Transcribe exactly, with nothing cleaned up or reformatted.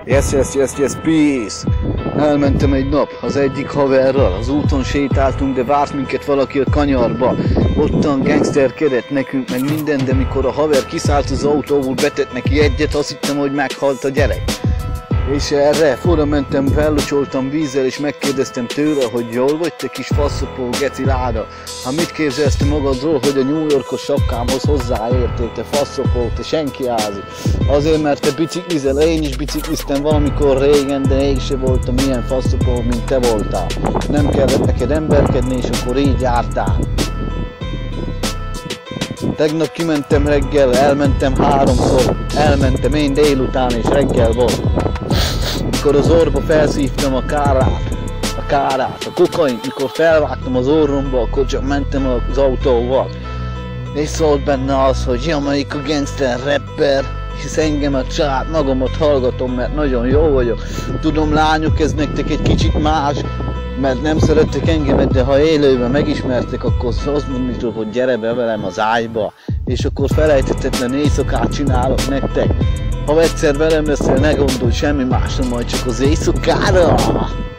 Yes, yes, yes, yes, peace! Elmentem egy nap az egyik haverral, az úton sétáltunk, de várt minket valaki a kanyarba. Ottan gangsterkedett nekünk meg minden, de mikor a haver kiszállt az autóból, betett neki egyet, azt hittem, hogy meghalt a gyerek. És erre forra mentem, fellocsoltam vízzel, és megkérdeztem tőle, hogy jól vagy te kis faszopó geci láda? Hát mit képzelsz te magadról, hogy a New Yorkos sapkámhoz hozzáértél, te faszopó, te senki ázi? Azért, mert te biciklizel, én is bicikliztem valamikor régen, de én se voltam ilyen faszopó, mint te voltál. Nem kellett neked emberkedni, és akkor így jártál. Tegnap kimentem reggel, elmentem háromszor, elmentem én délután és reggel volt. Mikor az orrba felszívtam a kárát, a kárát, a kokaint, mikor felvágtam az orromba, akkor csak mentem az autóval. És szólt benne az, hogy Jamaica gangster rapper, hisz engemet, saját magamat hallgatom, mert nagyon jó vagyok. Tudom lányok, ez nektek egy kicsit más, mert nem szerettek engemet, de ha élőben megismertek, akkor azt mondjátok, hogy gyere be velem az ágyba, és akkor felejthetetlen éjszakát csinálok nektek. Ha egyszer velem leszel, ne gondolj semmi másra, majd csak az éjszakára!